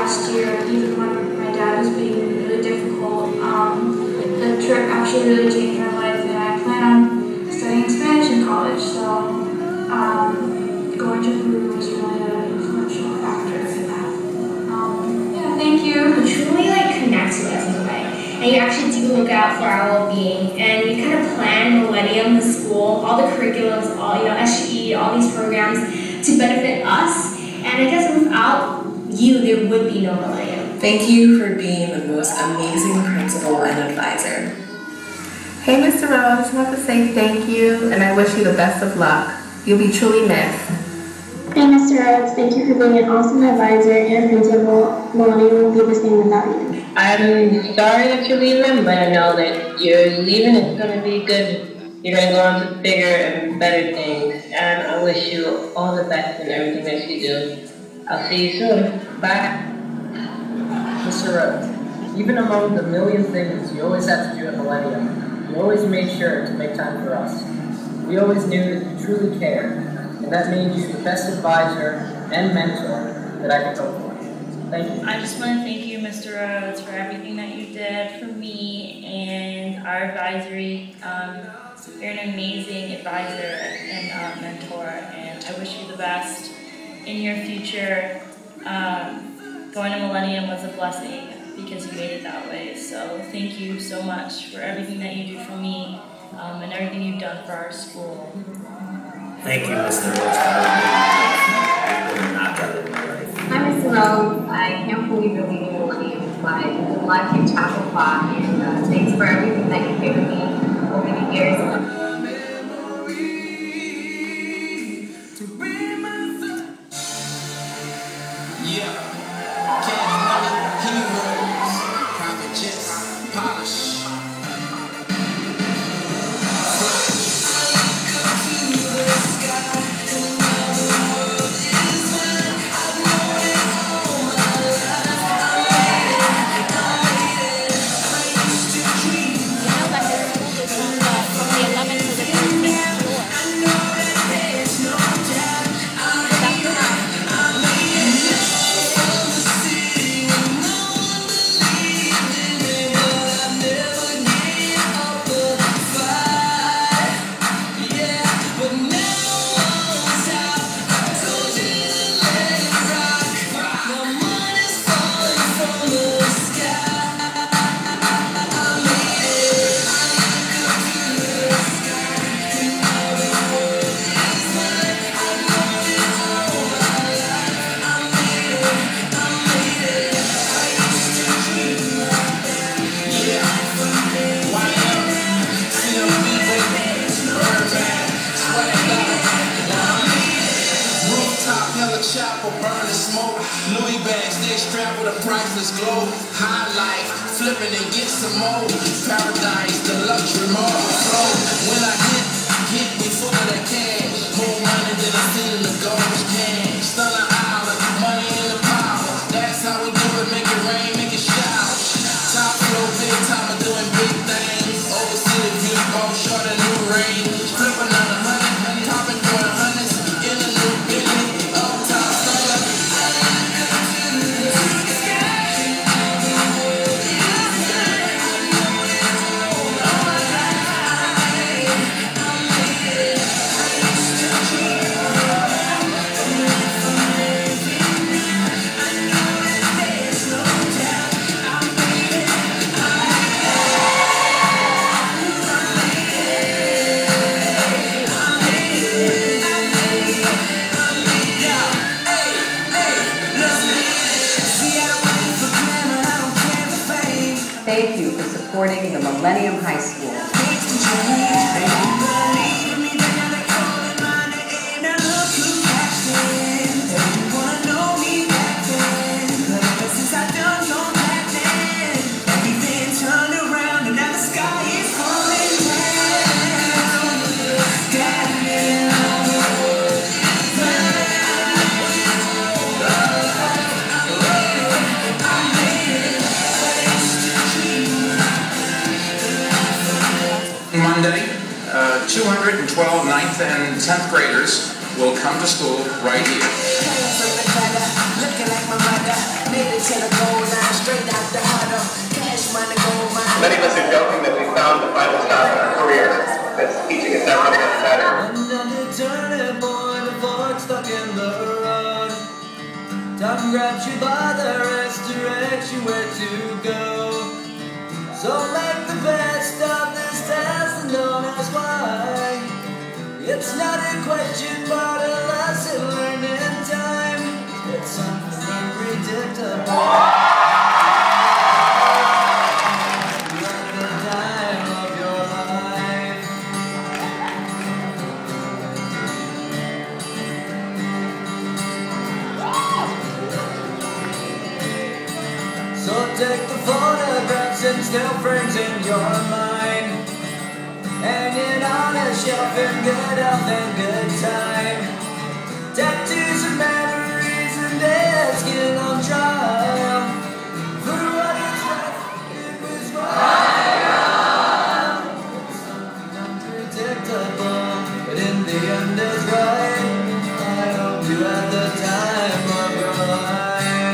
last year, even when my dad was being really difficult. The trip actually really changed my life, and I plan on studying Spanish in college, so going to Peru was really an influential factor in that. Yeah, thank you. You truly connect to us in a way, and you actually do look out for our well-being, and you kind of plan Millennium, the school, all the curriculums, all SGE, all these programs to benefit us. And I guess without you, there would be no Millennium. Thank you for being the most amazing principal and advisor. Hey, Mr. Rowe, I just want to say thank you, and I wish you the best of luck. You'll be truly missed. Hey, Mr. Rhodes, thank you for being an awesome advisor and principal. Millennium won't be the same without you. I'm sorry that you're leaving, but I know that you're leaving. It's going to be good. You're going to go on to bigger and better things, and I wish you all the best in everything that you do. I'll see you soon. Bye. Mr. Rhodes, even among the million things you always had to do at Millennium, you always made sure to make time for us. We always knew that you truly cared, and that made you the best advisor and mentor that I could hope for. Thank you. I just want to thank you, Mr. Rhodes, for everything that you did for me and our advisory. You're an amazing advisor and mentor, and I wish you the best in your future. Going to Millennium was a blessing because you made it that way. So thank you so much for everything that you do for me and everything you've done for our school. Thank you, Mr. Rhodes, for everything. You've been a knockout in my life. Hi, Mr. Rhodes. I can't believe you're leaving Millennium, but good luck in Chappaqua, and thanks for everything that you've given me over the years. Louis bags, they strapped with a priceless glow. High life, flipping and get some more. Paradise, the luxury mall flow. When I hit me full of that cash. More money than I seen in the garbage can. Stun an island, money in the power. That's how we do it, make it rain, make it shower. Top flow, big time, I'm doing big things. Overseas view, ball short a new range. Flipping on 100, popping for the hundreds. In a new Bentley, uptown stunner. Thank you for supporting the Millennium High School. Monday, 212 9th and 10th graders will come to school right here. to the goal line, straight out the huddle. Cash money, gold mine. Many of us are joking that we found the final stop in our career that's teaching us never to get better. Another turning point, a fork stuck in the road. Time grabs you by the wrist, directs you where to go. So make the best of this test and don't ask why. It's not a question, but a lesson learned in time. It's something unpredictable. So take the photographs and still frames in your mind. Hanging on a shelf in good health and good time. Tattoos and memories and dead skin on trial. For what it's worth, it was wild. It's something unpredictable, but in the end it's right. I hope you had the time of your life.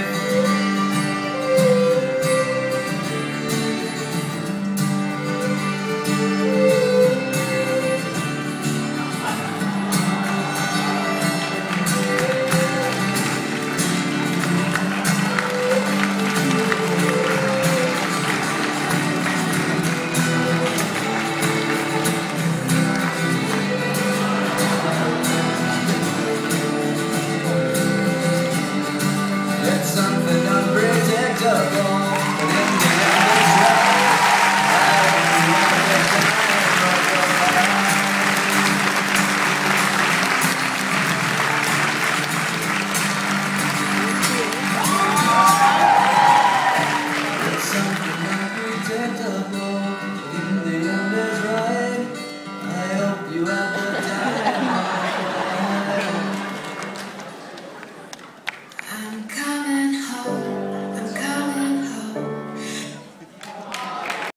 It's something unpredictable, but in the end it's right. I hope you had the time of your life. It's something unpredictable.